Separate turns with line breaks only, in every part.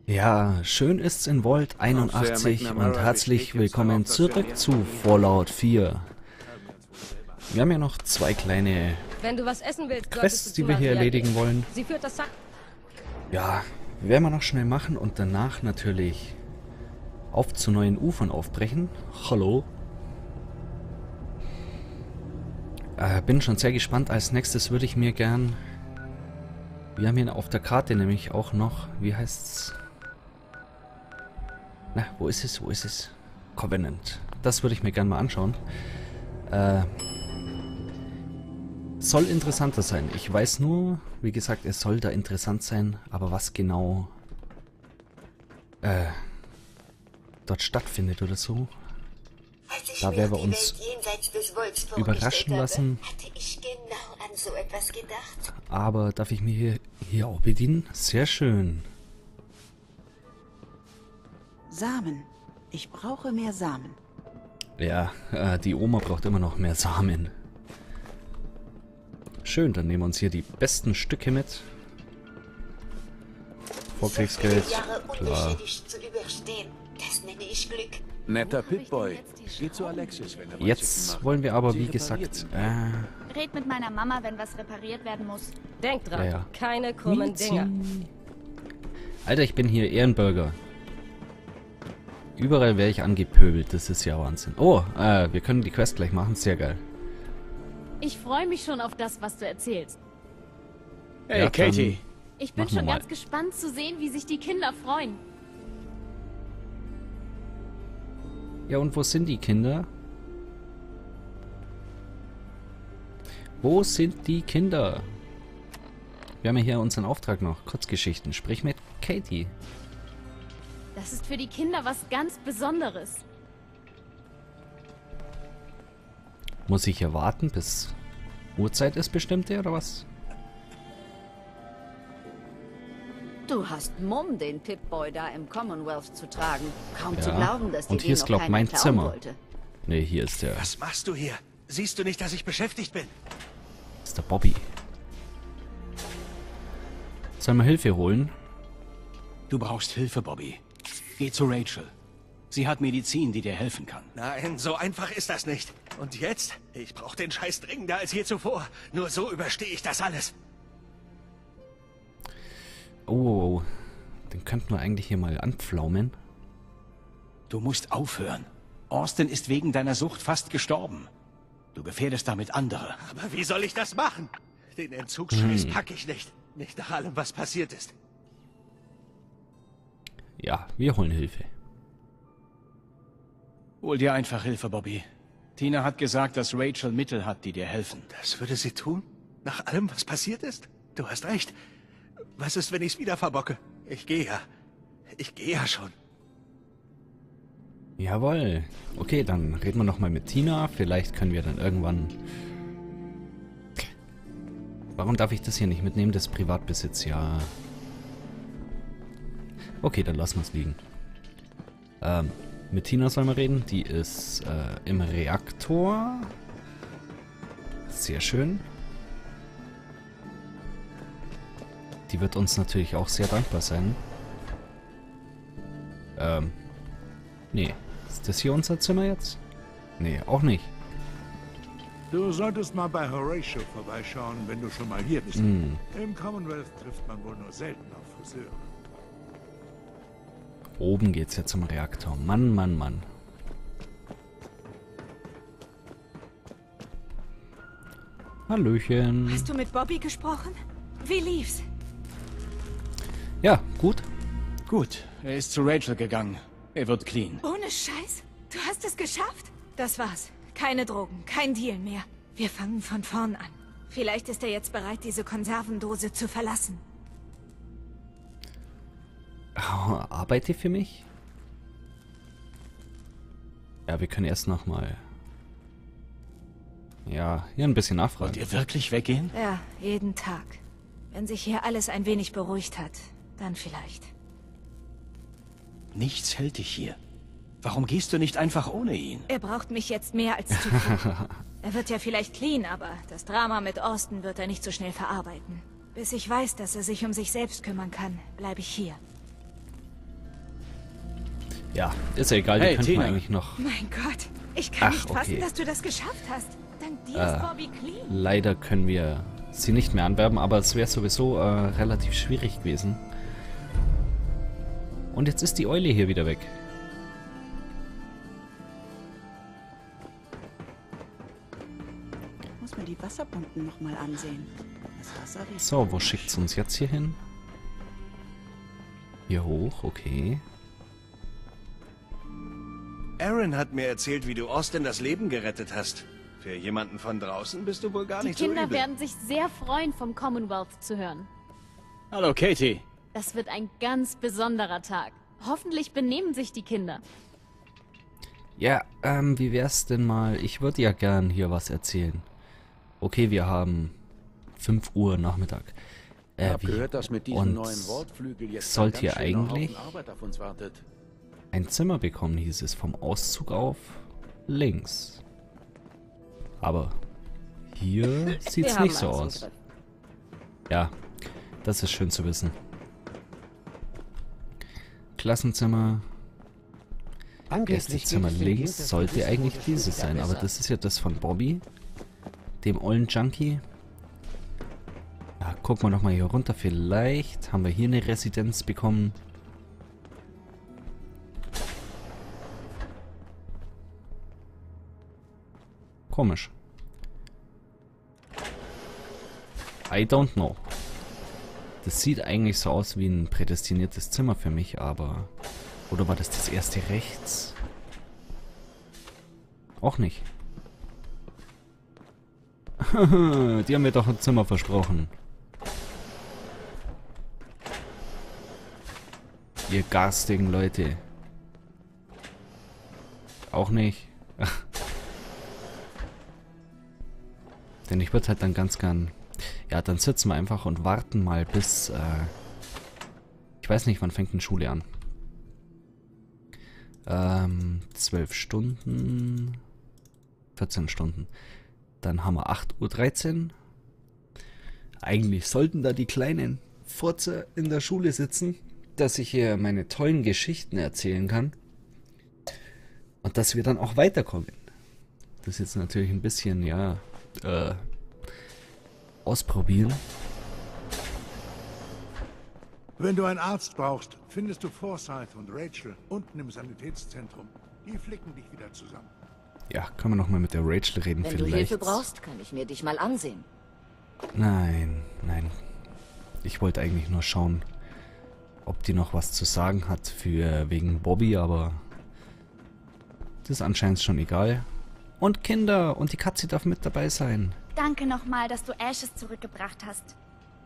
Ja, schön ist's in Vault 81 und herzlich willkommen zurück zu Fallout 4. Wir haben ja noch zwei kleine
Wenn du was essen willst,
Quests, die wir hier erledigen wollen.
Sie führt das Sack.
Ja, werden wir noch schnell machen und danach natürlich auf zu neuen Ufern aufbrechen. Hallo. Bin schon sehr gespannt. Als nächstes würde ich mir gern... Wir haben hier auf der Karte nämlich auch noch... Wie heißt's? Na, wo ist es? Wo ist es? Covenant. Das würde ich mir gern mal anschauen. Soll interessanter sein. Ich weiß nur, wie gesagt, es soll da interessant sein, aber was genau dort stattfindet oder so, da werden wir uns überraschen lassen.
Hatte ich genau an so etwas gedacht.
Aber darf ich mir hier auch bedienen? Sehr schön.
Samen. Ich brauche mehr Samen.
Ja, die Oma braucht immer noch mehr Samen. Schön, dann nehmen wir uns hier die besten Stücke mit. Vorkriegsgeld, klar.
Zu überstehen. Das nenne ich Glück.
Netter Pip-Boy. Geh zu Alexis, wenn du
Jetzt wollen wir aber, wie gesagt,
Red mit meiner Mama, wenn was repariert werden muss.
Denk dran,
Ja.
keine krummen Dinger.
Alter, ich bin hier Ehrenbürger. Überall wäre ich angepöbelt, das ist ja Wahnsinn. Oh, wir können die Quest gleich machen, sehr geil.
Ich freue mich schon auf das, was du erzählst.
Hey,
Ja,
Katie.
Ich bin
Machen wir
schon
mal.
ganz gespannt zu sehen, wie sich die Kinder freuen.
Ja, und wo sind die Kinder? Wo sind die Kinder? Wir haben ja hier unseren Auftrag noch. Kurzgeschichten. Sprich mit Katie.
Das ist für die Kinder was ganz Besonderes.
Muss ich hier warten, bis Uhrzeit ist bestimmte, oder was?
Du hast Mumm, den Pip-Boy da im Commonwealth zu tragen. Kaum zu
Ja,
glauben, dass
und
dir
hier ist,
noch
glaub,
keiner
mein
klauen
Zimmer.
wollte.
Ne, hier ist der,
Was machst du hier? Siehst du nicht, dass ich beschäftigt bin?
ist der Bobby. Sollen wir Hilfe holen?
Du brauchst Hilfe, Bobby. Geh zu Rachel. Sie hat Medizin, die dir helfen kann.
Nein, so einfach ist das nicht. Und jetzt? Ich brauche den Scheiß dringender als je zuvor. Nur so überstehe ich das alles.
Oh, den könnten wir eigentlich hier mal anpflaumen.
Du musst aufhören. Austin ist wegen deiner Sucht fast gestorben. Du gefährdest damit andere.
Aber wie soll ich das machen? Den Entzugsscheiß packe ich nicht. Nicht nach allem, was passiert ist.
Ja, wir holen Hilfe.
Hol dir einfach Hilfe, Bobby. Tina hat gesagt, dass Rachel Mittel hat, die dir helfen.
Das würde sie tun? Nach allem, was passiert ist? Du hast recht. Was ist, wenn ich es wieder verbocke? Ich gehe ja. Ich gehe ja schon.
Jawohl. Okay, dann reden wir nochmal mit Tina. Vielleicht können wir dann irgendwann... Warum darf ich das hier nicht mitnehmen? Das ist Privatbesitz, ja. Okay, dann lassen wir es liegen. Mit Tina sollen wir reden. Die ist im Reaktor. Sehr schön. Die wird uns natürlich auch sehr dankbar sein. Nee. Ist das hier unser Zimmer jetzt? Nee, auch nicht.
Du solltest mal bei Horatio vorbeischauen, wenn du schon mal hier bist.
Hm.
Im Commonwealth trifft man wohl nur selten auf Friseure.
Oben geht's ja zum Reaktor. Mann, Mann, Mann. Hallöchen.
Hast du mit Bobby gesprochen? Wie lief's?
Ja, gut.
Gut, er ist zu Rachel gegangen. Er wird clean.
Ohne Scheiß? Du hast es geschafft? Das war's. Keine Drogen, kein Deal mehr. Wir fangen von vorn an. Vielleicht ist er jetzt bereit, diese Konservendose zu verlassen.
Oh, arbeitet ihr für mich? Ja, wir können erst noch mal... Ja, hier ein bisschen
Wollt
nachfragen.
ihr wirklich weggehen?
Ja, jeden Tag. Wenn sich hier alles ein wenig beruhigt hat, dann vielleicht.
Nichts hält dich hier. Warum gehst du nicht einfach ohne ihn?
Er braucht mich jetzt mehr als zuvor. Er wird ja vielleicht clean, aber das Drama mit Austin wird er nicht so schnell verarbeiten. Bis ich weiß, dass er sich um sich selbst kümmern kann, bleibe ich hier.
Ja, ist ja egal, die könnten wir eigentlich noch...
Mein Gott, ich kann nicht fassen,
okay.
dass du das geschafft hast. Dank dir ist Bobby clean.
Leider können wir sie nicht mehr anwerben, aber es wäre sowieso relativ schwierig gewesen. Und jetzt ist die Eule hier wieder weg.
Ich muss mir die Wasserpumpen nochmal ansehen. Das Wasser riecht
So, wo schickt es uns jetzt hier hin? Hier hoch, okay.
Aaron hat mir erzählt, wie du Austin das Leben gerettet hast. Für jemanden von draußen bist du wohl gar
Die
nicht so
Kinder
übel.
werden sich sehr freuen, vom Commonwealth zu hören.
Hallo, Katie.
Das wird ein ganz besonderer Tag. Hoffentlich benehmen sich die Kinder.
Ja, wie wär's denn mal? Ich würde ja gern hier was erzählen. Okay, wir haben 5 Uhr Nachmittag.
Ich habe gehört, dass mit diesem
und
neuen Wortflügel jetzt
sollt
ein
ihr
ganz schöner
eigentlich
Haufen Arbeit auf uns wartet.
ein Zimmer bekommen, hieß es, vom Auszug auf links. Aber hier sieht's nicht so aus. Ja, das ist schön zu wissen. Klassenzimmer. Gästezimmer links sollte eigentlich dieses sein, aber das ist ja das von Bobby, dem ollen Junkie. Ja, gucken wir noch mal hier runter. Vielleicht haben wir hier eine Residenz bekommen. Komisch. I don't know. Das sieht eigentlich so aus wie ein prädestiniertes Zimmer für mich, aber... Oder war das das erste rechts? Auch nicht. Die haben mir doch ein Zimmer versprochen. Ihr garstigen Leute. Auch nicht. Denn ich würde halt dann ganz gern... Ja, dann sitzen wir einfach und warten mal bis... ich weiß nicht, wann fängt denn Schule an? 12 Stunden... 14 Stunden. Dann haben wir 8:13 Uhr. Eigentlich sollten da die kleinen Furzer in der Schule sitzen, dass ich hier meine tollen Geschichten erzählen kann. Und dass wir dann auch weiterkommen. Das ist jetzt natürlich ein bisschen, ja, ausprobieren.
Wenn du einen Arzt brauchst, findest du Forsyth und Rachel unten im Sanitätszentrum. Die flicken dich wieder zusammen.
Ja, können wir noch mal mit der Rachel reden
Wenn
vielleicht.
du Hilfe brauchst, kann ich mir dich mal ansehen.
Nein, nein. Ich wollte eigentlich nur schauen, ob die noch was zu sagen hat für wegen Bobby, aber das ist anscheinend schon egal. Und Kinder, und die Katze darf mit dabei sein.
Danke nochmal, dass du Ashes zurückgebracht hast.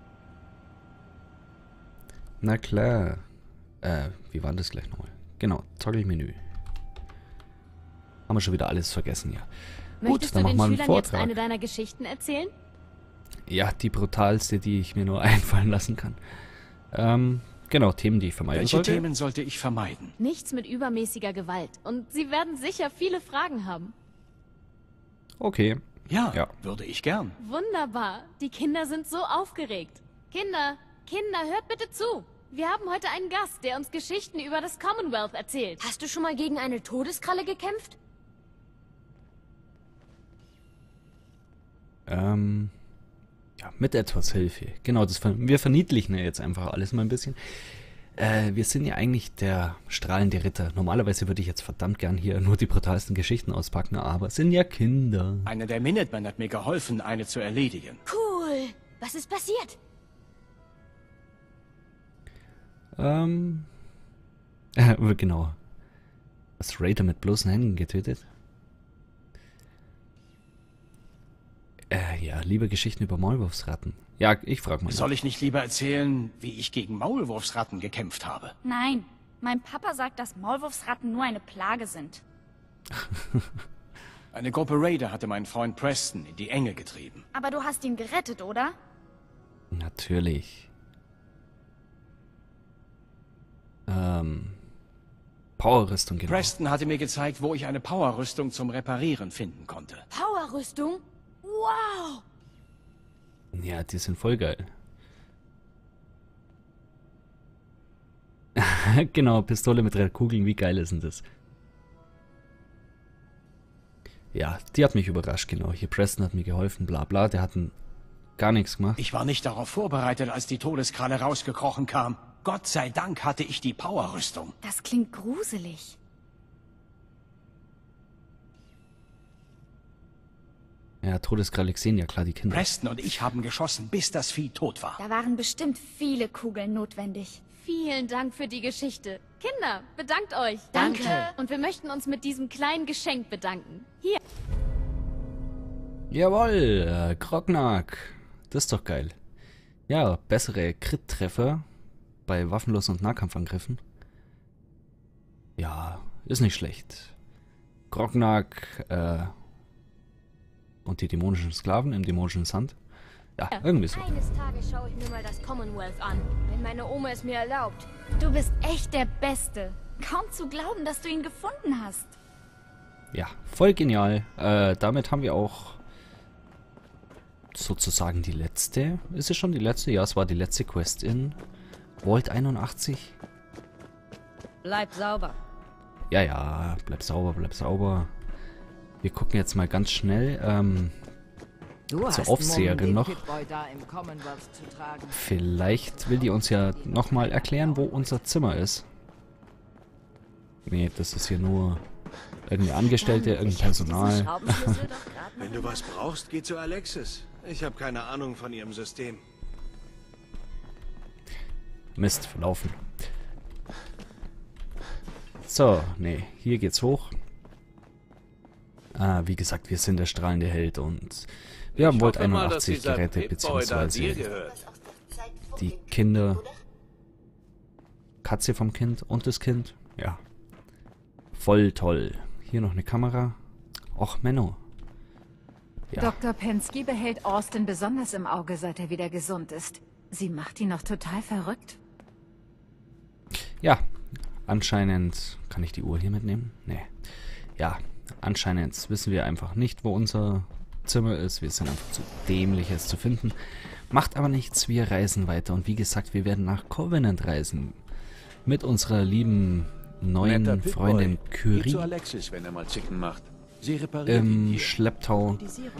Na klar. Wie war das gleich nochmal? Genau, Toggle-Menü. Haben wir schon wieder alles vergessen, ja.
Möchtest
Gut, dann
du
machen
den
wir einen
Schülern jetzt
Vortrag.
eine deiner Geschichten erzählen?
Ja, die brutalste, die ich mir nur einfallen lassen kann. Genau, Themen, die ich vermeiden
Welche
sollte.
Themen sollte ich vermeiden?
Nichts mit übermäßiger Gewalt. Und sie werden sicher viele Fragen haben.
Okay.
Ja, würde ich gern.
Wunderbar. Die Kinder sind so aufgeregt. Kinder, hört bitte zu. Wir haben heute einen Gast, der uns Geschichten über das Commonwealth erzählt.
Hast du schon mal gegen eine Todeskralle gekämpft?
Ja, mit etwas Hilfe. Genau, wir verniedlichen ja jetzt einfach alles mal ein bisschen. Wir sind ja eigentlich der strahlende Ritter. Normalerweise würde ich jetzt verdammt gern hier nur die brutalsten Geschichten auspacken, aber es sind ja Kinder.
Einer der Minutemen hat mir geholfen, eine zu erledigen.
Cool. Was ist passiert?
Genau. Was Raider mit bloßen Händen getötet? Ja, liebe Geschichten über Maulwurfsratten. Ja, ich frag mal.
Soll ich nicht lieber erzählen, wie ich gegen Maulwurfsratten gekämpft habe?
Nein, mein Papa sagt, dass Maulwurfsratten nur eine Plage sind.
Eine Gruppe Raider hatte meinen Freund Preston in die Enge getrieben.
Aber du hast ihn gerettet, oder?
Natürlich. Powerrüstung, genau.
Preston hatte mir gezeigt, wo ich eine Powerrüstung zum Reparieren finden konnte.
Powerrüstung? Wow.
Ja, die sind voll geil. Genau, Pistole mit 3 Kugeln, wie geil ist denn das? Ja, die hat mich überrascht, genau. Hier Preston hat mir geholfen, bla bla, der hat gar nichts gemacht.
Ich war nicht darauf vorbereitet, als die Todeskralle rausgekrochen kam. Gott sei Dank hatte ich die Powerrüstung.
Das klingt gruselig.
Ja, Todeskralle sehen ja klar die Kinder.
Preston und ich haben geschossen, bis das Vieh tot war.
Da waren bestimmt viele Kugeln notwendig.
Vielen Dank für die Geschichte. Kinder, bedankt euch.
Danke.
Und wir möchten uns mit diesem kleinen Geschenk bedanken. Hier.
Jawohl, Grognak. Das ist doch geil. Ja, bessere Crit-Treffer bei Waffenlos- und Nahkampfangriffen. Ja, ist nicht schlecht. Grognak, und die dämonischen Sklaven im dämonischen Sand. Ja, irgendwie so.
Eines Tages schaue ich mir mal das Commonwealth an, wenn meine Oma es mir erlaubt.
Du bist echt der Beste. Kaum zu glauben, dass du ihn gefunden hast.
Ja, voll genial. Damit haben wir auch sozusagen die letzte. Ist es schon die letzte? Ja, es war die letzte Quest in Vault 81.
Bleib sauber.
Ja, ja, bleib sauber, bleib sauber. Wir gucken jetzt mal ganz schnell zur Aufseherin noch. Vielleicht will die uns ja nochmal erklären, wo unser Zimmer ist. Nee, das ist hier nur irgendeine Angestellte, irgendein Personal.
Wenn du was brauchst, geh zu Alexis. Ich habe keine Ahnung von ihrem System.
Mist, verlaufen. So, nee, hier geht's hoch. Wie gesagt, wir sind der strahlende Held und wir haben Vault 81 gerettet, beziehungsweise die Kinder. Katze vom Kind und das Kind. Ja. Voll toll. Hier noch eine Kamera. Och, Menno. Ja.
Dr. Pensky behält Austin besonders im Auge, seit er wieder gesund ist. Sie macht ihn noch total verrückt.
Ja, anscheinend... Kann ich die Uhr hier mitnehmen? Nee. Ja, anscheinend wissen wir einfach nicht, wo unser Zimmer ist. Wir sind einfach zu dämlich, es zu finden. Macht aber nichts, wir reisen weiter. Und wie gesagt, wir werden nach Covenant reisen. Mit unserer lieben neuen Freundin Curie.
Zu Alexis, wenn er mal Zicken macht. Sie repariert
Im Schlepptau.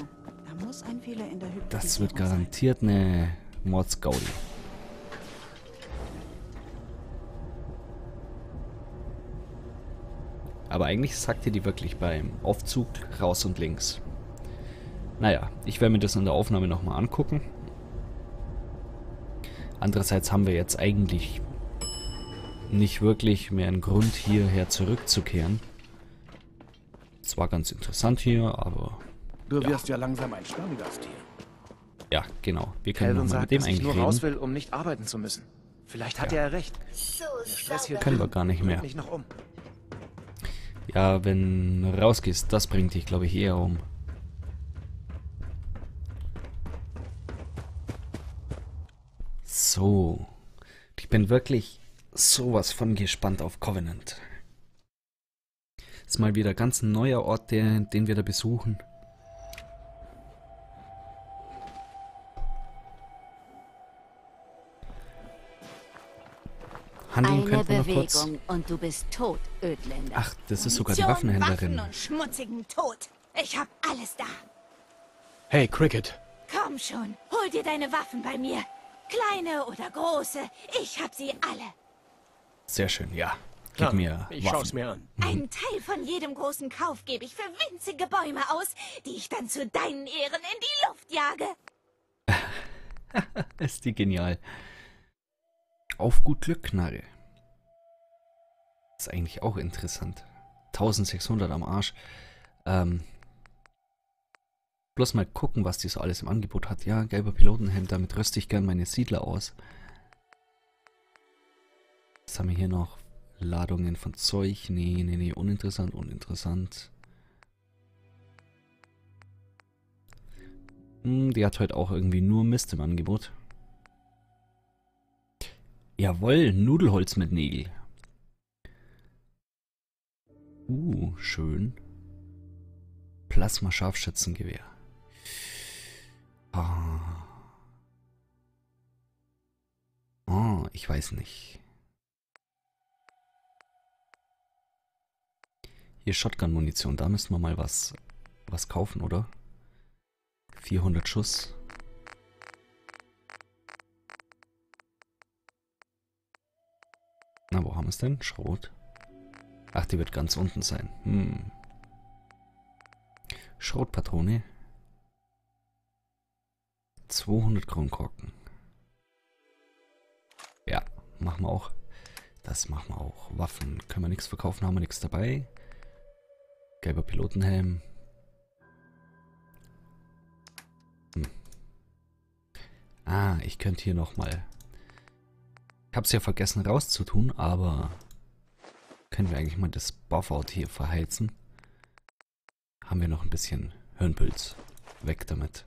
Das wird garantiert eine Mordsgaudi. Aber eigentlich sagt ihr die wirklich beim Aufzug raus und links. Naja, ich werde mir das in der Aufnahme nochmal angucken. Andererseits haben wir jetzt eigentlich nicht wirklich mehr einen Grund, hierher zurückzukehren. Es war ganz interessant hier, aber...
Du wirst ja langsam ein Stammgast hier.
Ja, genau. Wir können nochmal mit dem eigentlich
nur
reden.
raus will, um nicht arbeiten zu müssen. Vielleicht hat er recht.
So
Stress hier
können wir gar nicht mehr.
mich noch um.
Ja, wenn du rausgehst, das bringt dich, glaube ich, eher um. So. Ich bin wirklich sowas von gespannt auf Covenant. Ist mal wieder ganz ein neuer Ort, den wir da besuchen. Handeln könnten wir noch kurz.
Und du bist tot, Ödländer.
Ach, das ist sogar die Waffenhändlerin.
Waffen und schmutzigen Tod. Ich hab alles da.
Hey, Cricket.
Komm schon, hol dir deine Waffen bei mir. Kleine oder große, ich hab sie alle.
Sehr schön, ja. Gib
Klar,
mir
ich
Waffen.
schau's mir an.
Einen Teil von jedem großen Kauf gebe ich für winzige Bäume aus, die ich dann zu deinen Ehren in die Luft jage.
Ist die genial. Auf gut Glück, Knarre. Ist eigentlich auch interessant. 1600 am Arsch. Bloß mal gucken, was die so alles im Angebot hat. Ja, gelber Pilotenhemd, damit rüste ich gern meine Siedler aus. Was haben wir hier noch? Ladungen von Zeug. Nee, uninteressant, uninteressant. Die hat heute auch irgendwie nur Mist im Angebot. Jawohl, Nudelholz mit Nägel. Schön. Plasma-Scharfschützengewehr. Ich weiß nicht. Hier Shotgun-Munition. Da müssen wir mal was kaufen, oder? 400 Schuss. Na, wo haben wir es denn? Schrot. Ach, die wird ganz unten sein. Schrotpatrone. 200 Kronkorken. Ja, machen wir auch. Das machen wir auch. Waffen können wir nichts verkaufen, haben wir nichts dabei. Gelber Pilotenhelm. Ah, ich könnte hier nochmal... Ich habe es ja vergessen rauszutun, aber... Können wir eigentlich mal das Buffout hier verheizen? Haben wir noch ein bisschen Hirnpilz. Weg damit.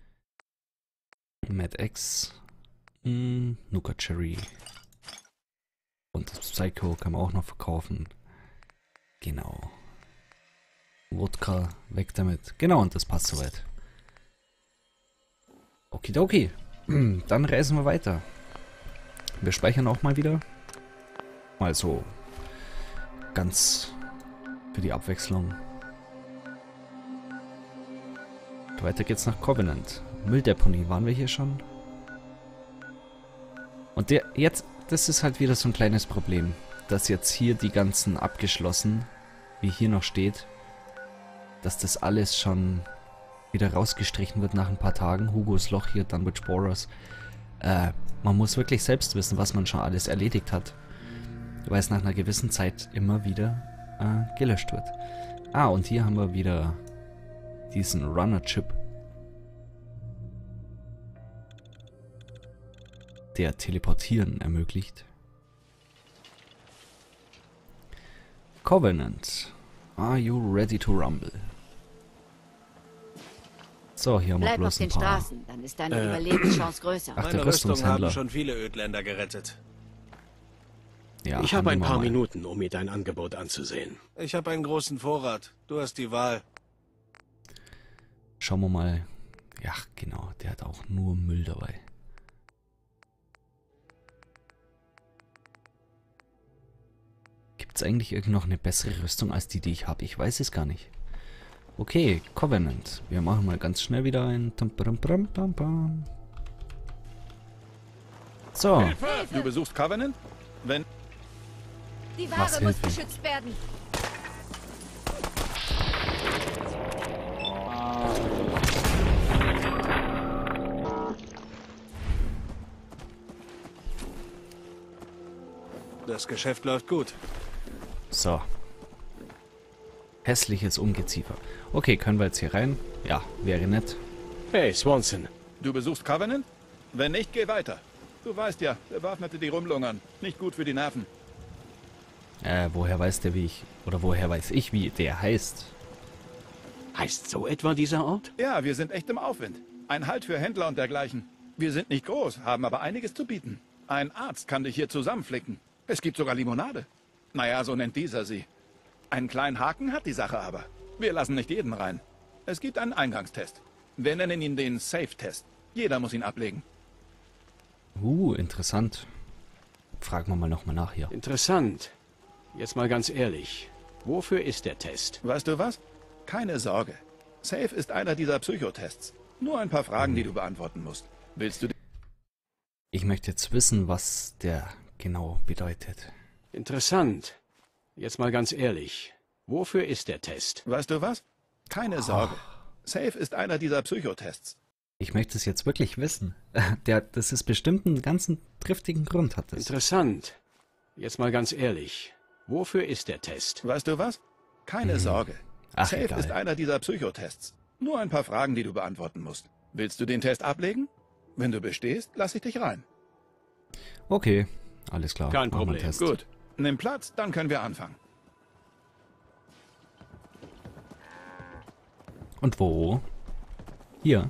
Mad X. Nuka Cherry. Und das Psycho kann man auch noch verkaufen. Genau. Wodka, weg damit. Genau, und das passt soweit. Okidoki. Dann reisen wir weiter. Wir speichern auch mal wieder. Mal so. Ganz für die Abwechslung. Weiter geht's nach Covenant. Mülldeponie, waren wir hier schon? Und das ist halt wieder so ein kleines Problem. Dass jetzt hier die ganzen abgeschlossen, wie hier noch steht, dass das alles schon wieder rausgestrichen wird nach ein paar Tagen. Hugos Loch hier, Dunwich Borers. Man muss wirklich selbst wissen, was man schon alles erledigt hat. Weil es nach einer gewissen Zeit immer wieder gelöscht wird. Ah, und hier haben wir wieder diesen Runner-Chip. Der Teleportieren ermöglicht. Covenant. Are you ready to rumble? So, hier haben wir
Bleib
bloß
auf den
ein paar...
Straßen, dann ist deine Überlebenschance größer.
Ach, der
Meine Rüstung
Rüstungshändler.
haben schon viele Ödländer gerettet.
Ja,
ich habe ein paar
mal.
Minuten, um mir dein Angebot anzusehen.
Ich habe einen großen Vorrat. Du hast die Wahl.
Schauen wir mal. Ja, genau, der hat auch nur Müll dabei. Gibt es eigentlich irgend noch eine bessere Rüstung als die ich habe? Ich weiß es gar nicht. Okay, Covenant. Wir machen mal ganz schnell wieder ein... So.
Hilfe! Du besuchst Covenant? Wenn...
Die
Was
Ware muss
Hilfe?
beschützt werden.
Das Geschäft läuft gut.
So. Hässliches Ungeziefer. Okay, können wir jetzt hier rein? Ja, wäre nett.
Hey, Swanson.
Du besuchst Covenant? Wenn nicht, geh weiter. Du weißt ja, Bewaffnete, die rumlungern. Nicht gut für die Nerven.
Woher weiß der, wie ich... Oder woher weiß ich, wie der heißt?
Heißt so etwa dieser Ort?
Ja, wir sind echt im Aufwind. Ein Halt für Händler und dergleichen. Wir sind nicht groß, haben aber einiges zu bieten. Ein Arzt kann dich hier zusammenflicken. Es gibt sogar Limonade. Naja, so nennt dieser sie. Einen kleinen Haken hat die Sache aber. Wir lassen nicht jeden rein. Es gibt einen Eingangstest. Wir nennen ihn den Safe-Test. Jeder muss ihn ablegen.
Interessant. Fragen wir mal nochmal nach hier.
Interessant. Jetzt mal ganz ehrlich. Wofür ist der Test?
Weißt du was? Keine Sorge. Safe ist einer dieser Psychotests. Nur ein paar Fragen, die du beantworten musst. Willst du...
Ich möchte jetzt wissen, was der genau bedeutet.
Interessant. Jetzt mal ganz ehrlich. Wofür ist der Test?
Weißt du was? Keine Sorge. Safe ist einer dieser Psychotests.
Ich möchte es jetzt wirklich wissen. Das ist bestimmt einen ganzen triftigen Grund, hat es.
Interessant. Jetzt mal ganz ehrlich. Wofür ist der Test?
Weißt du was? Keine Sorge.
Ach,
Safe
egal.
ist einer dieser Psychotests. Nur ein paar Fragen, die du beantworten musst. Willst du den Test ablegen? Wenn du bestehst, lass ich dich rein.
Okay, alles klar.
Kein
machen wir
Problem.
einen Test.
Gut. Nimm Platz, dann können wir anfangen.
Und wo? Hier.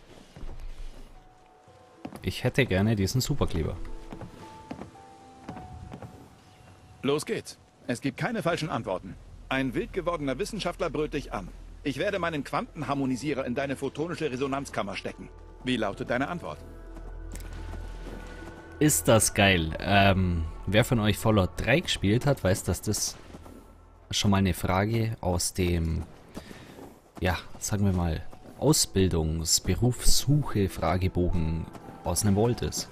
Ich hätte gerne diesen Superkleber.
Los geht's. Es gibt keine falschen Antworten. Ein wild gewordener Wissenschaftler brüllt dich an. Ich werde meinen Quantenharmonisierer in deine photonische Resonanzkammer stecken. Wie lautet deine Antwort?
Ist das geil. Wer von euch Fallout 3 gespielt hat, weiß, dass das schon mal eine Frage aus dem, ja, sagen wir mal, Ausbildungs-Berufssuche-Fragebogen aus einem Vault ist.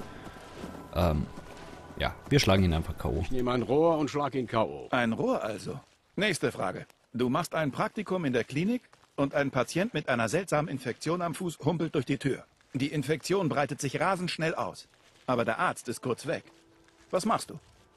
Ja, wir schlagen ihn einfach K.O.
Ich nehme ein Rohr und schlag ihn K.O.
Ein Rohr also. Nächste Frage. Du machst ein Praktikum in der Klinik und ein Patient mit einer seltsamen Infektion am Fuß humpelt durch die Tür. Die Infektion breitet sich rasend schnell aus. Aber der Arzt ist kurz weg. Was machst du?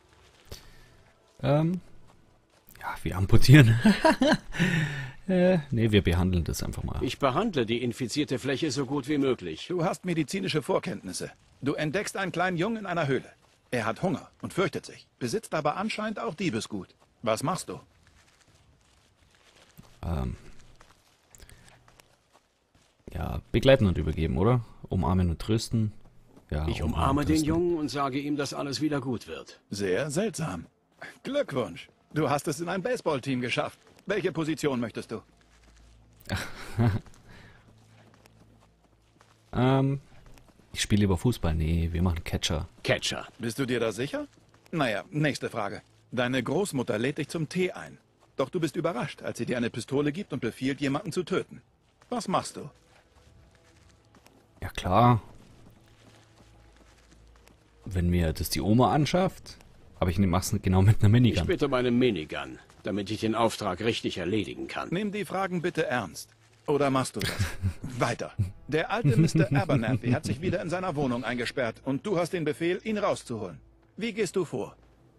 Ja, wir amputieren. Nee, wir behandeln das einfach mal.
Ich behandle die infizierte Fläche so gut wie möglich.
Du hast medizinische Vorkenntnisse. Du entdeckst einen kleinen Jungen in einer Höhle. Er hat Hunger und fürchtet sich, besitzt aber anscheinend auch Diebesgut. Was machst du?
Ja, begleiten und übergeben, oder? Umarmen und trösten. Ja,
ich umarme den Jungen und sage ihm, dass alles wieder gut wird.
Sehr seltsam. Glückwunsch. Du hast es in ein Baseballteam geschafft. Welche Position möchtest du?
Ich spiele lieber Fußball. Nee, wir machen Catcher.
Catcher.
Bist du dir da sicher? Naja, nächste Frage. Deine Großmutter lädt dich zum Tee ein. Doch du bist überrascht, als sie dir eine Pistole gibt und befiehlt, jemanden zu töten. Was machst du?
Ja klar. Wenn mir das die Oma anschafft, aber ich mach's genau mit einer Minigun.
Ich bitte meine Minigun, damit ich den Auftrag richtig erledigen kann.
Nimm die Fragen bitte ernst. Oder machst du das? Weiter. Der alte Mr. Abernathy hat sich wieder in seiner Wohnung eingesperrt und du hast den Befehl, ihn rauszuholen. Wie gehst du vor?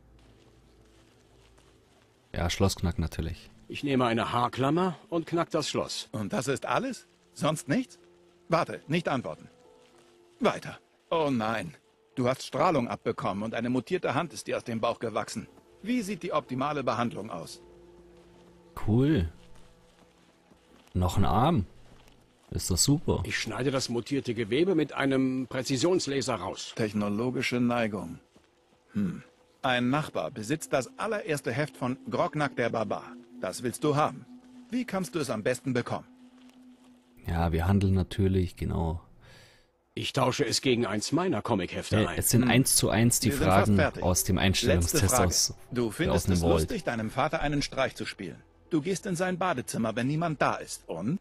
Ja, Schlossknack natürlich.
Ich nehme eine Haarklammer und knack das Schloss.
Und das ist alles? Sonst nichts? Warte, nicht antworten. Weiter. Oh nein. Du hast Strahlung abbekommen und eine mutierte Hand ist dir aus dem Bauch gewachsen. Wie sieht die optimale Behandlung aus?
Cool. Noch ein Arm. Ist das super.
Ich schneide das mutierte Gewebe mit einem Präzisionslaser raus.
Technologische Neigung. Ein Nachbar besitzt das allererste Heft von Grognak der Barbar. Das willst du haben. Wie kannst du es am besten bekommen?
Ja, wir handeln natürlich, genau.
Ich tausche es gegen eins meiner Comic-Hefte ein.
Es sind 1:1 die Fragen aus dem Einstellungstest aus.
Du findest es lustig, deinem Vater einen Streich zu spielen. Du gehst in sein Badezimmer, wenn niemand da ist. Und?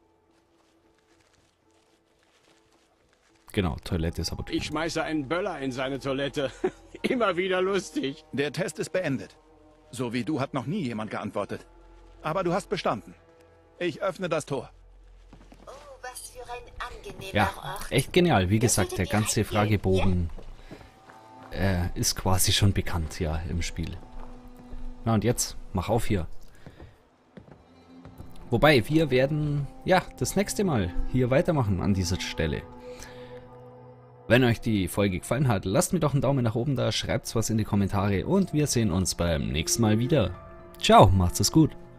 Genau, Toilette ist aber...
Ich schmeiße einen Böller in seine Toilette. Immer wieder lustig.
Der Test ist beendet. So wie du hat noch nie jemand geantwortet. Aber du hast bestanden. Ich öffne das Tor.
Oh, was für ein angenehmer
Ja,
Ort.
echt genial. Wie gesagt, der ganze Fragebogen ist quasi schon bekannt, ja, im Spiel. Na und jetzt, mach auf hier. Wobei, wir werden, ja, das nächste Mal hier weitermachen an dieser Stelle. Wenn euch die Folge gefallen hat, lasst mir doch einen Daumen nach oben da, schreibt was in die Kommentare und wir sehen uns beim nächsten Mal wieder. Ciao, macht's es gut.